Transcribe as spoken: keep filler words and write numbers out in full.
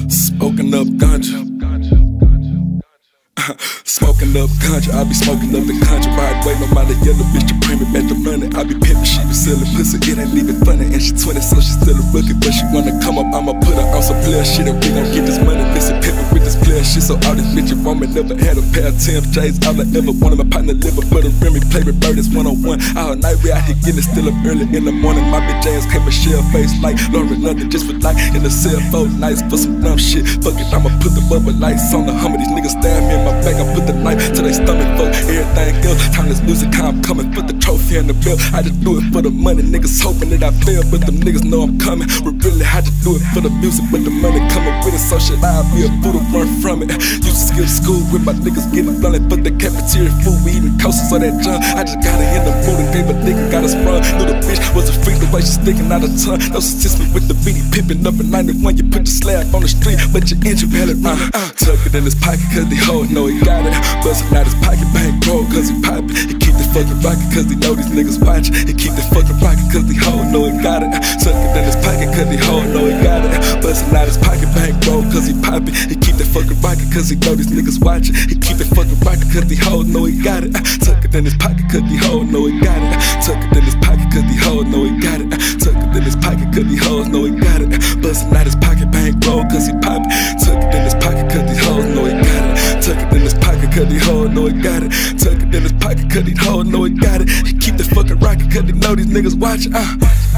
Smoking up ganja. Smoking up ganja, I be smoking up the ganja. Right way, no mind the yellow bitch to bring me back the money. I be pimping, she be selling pussy, it ain't even funny. And she twenty, so she still a rookie, but she wanna come up. I'ma put her on some player shit, and we gon' get this money. Listen, pimping with this player shit, so all this bitch you want me. Never had a pair of Tim J's, all I ever wanted. My partner liver, but a Remy play with bird is one on one. All night we out here getting it, still up early in the morning. My bitch ass came a shell face like Lauren London, just for like in the cell phone nights for some dumb shit. Fuck it, I'ma put the bubble lights on the hummer. These niggas stab me in my back, I put the knife to their stomach, fuck everything else. Time this music, I'm coming, put the trophy in the belt. I just do it for the money, niggas hoping that I fail, but them niggas know I'm coming. We really had to do it for the music, but the money coming with it, so should I be a fool to run from it? Used to skip school with my niggas getting blunted, but the cafeteria food, we eating coasters of that junk. I just got it in the mood and gave a nigga, got us sprung. Knew the bitch was a freak, the way she sticking out her tongue. Those assist me with the beat, pippin' up in ninety-one. You put your slab on the street, but your engine valid run. Uh, tuck it in his pocket, cause the hoe know he got it. Bustin' out his pocket bank roll, cause he poppin'. He keep the fucking rocket, cause he know these niggas watchin'. He keep the fucking rocket, cause the hoe know he got it. Tuck it in his pocket, cause the hoe know he got it. Bustin' out his pocket bank roll, cause he poppin'. He keep the fucking rocket, cause he know these niggas watchin'. He keep the fucking rocket, cause the hoe know he got it. Tuck it in his pocket, cause the hoe know he got it. Tuck it in his pocket, cause the hoe know he got it. Tuck it in his pocket, cause the hoes know he got it. Bustin' out his pocket bank roll, cause he poppin'. Tuck it in his pocket, cause the hoes know he got it. Tuck it in his pocket, cause the hoe know he got it. Tuck it in his pocket, cause the hoe know he got it. He keep the fucking rocket, cause he know these niggas watchin'. Uh.